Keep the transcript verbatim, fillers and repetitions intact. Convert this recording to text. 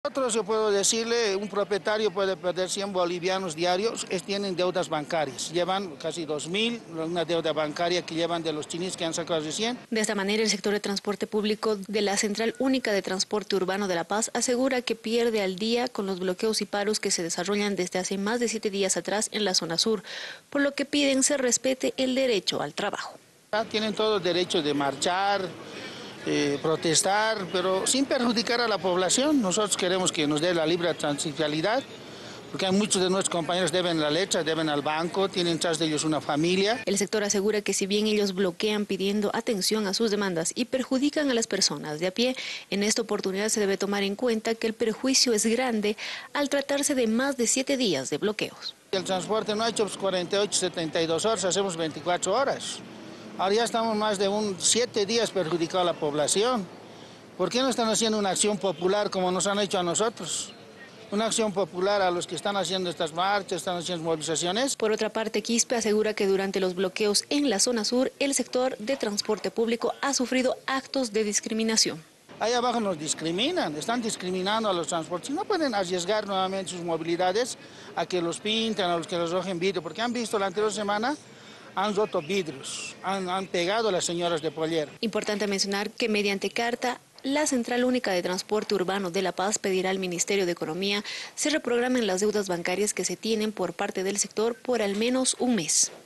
Nosotros, yo puedo decirle, un propietario puede perder cien bolivianos diarios, es, tienen deudas bancarias, llevan casi dos mil, una deuda bancaria que llevan de los chinis que han sacado recién. De esta manera, el sector de transporte público de la Central Única de Transporte Urbano de La Paz asegura que pierde al día con los bloqueos y paros que se desarrollan desde hace más de siete días atrás en la zona sur, por lo que piden se respete el derecho al trabajo. Tienen todo el derecho de marchar, Eh, protestar, pero sin perjudicar a la población. Nosotros queremos que nos dé la libre transitividad, porque hay muchos de nuestros compañeros deben la leche, deben al banco, tienen tras de ellos una familia. El sector asegura que si bien ellos bloquean pidiendo atención a sus demandas y perjudican a las personas de a pie, en esta oportunidad se debe tomar en cuenta que el perjuicio es grande al tratarse de más de siete días de bloqueos. El transporte no ha hecho cuarenta y ocho, setenta y dos horas, hacemos veinticuatro horas. Ahora ya estamos más de un siete días perjudicando a la población. ¿Por qué no están haciendo una acción popular como nos han hecho a nosotros? Una acción popular a los que están haciendo estas marchas, están haciendo movilizaciones. Por otra parte, Quispe asegura que durante los bloqueos en la zona sur, el sector de transporte público ha sufrido actos de discriminación. Ahí abajo nos discriminan, están discriminando a los transportes. No pueden arriesgar nuevamente sus movilidades a que los pinten, a los que los rojen vidrio, porque han visto la anterior semana han roto vidrios, han, han pegado a las señoras de Pollera. Importante mencionar que mediante carta, la Central Única de Transporte Urbano de La Paz pedirá al Ministerio de Economía se reprogramen las deudas bancarias que se tienen por parte del sector por al menos un mes.